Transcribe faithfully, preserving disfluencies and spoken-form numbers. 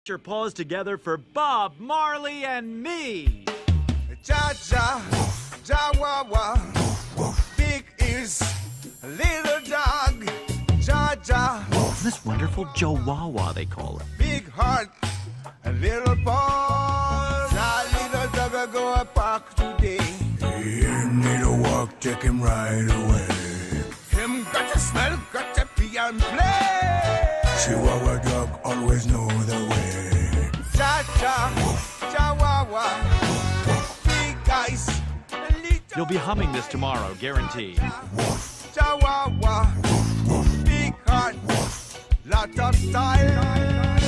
Your paws together for Bob, Marley, and me. Cha-cha, Chihuahua, big ears, little dog. Cha-cha, This wonderful Chihuahua, they call it. big heart, a little paws. A little dog a go a park today. He need a walk, take him right away. Him got to smell, got to pee and play. Chihuahua dog always know the way. Cha-cha, Chihuahua, big eyes, little You'll be humming this tomorrow, guaranteed. Chihuahua, big heart, lot of style.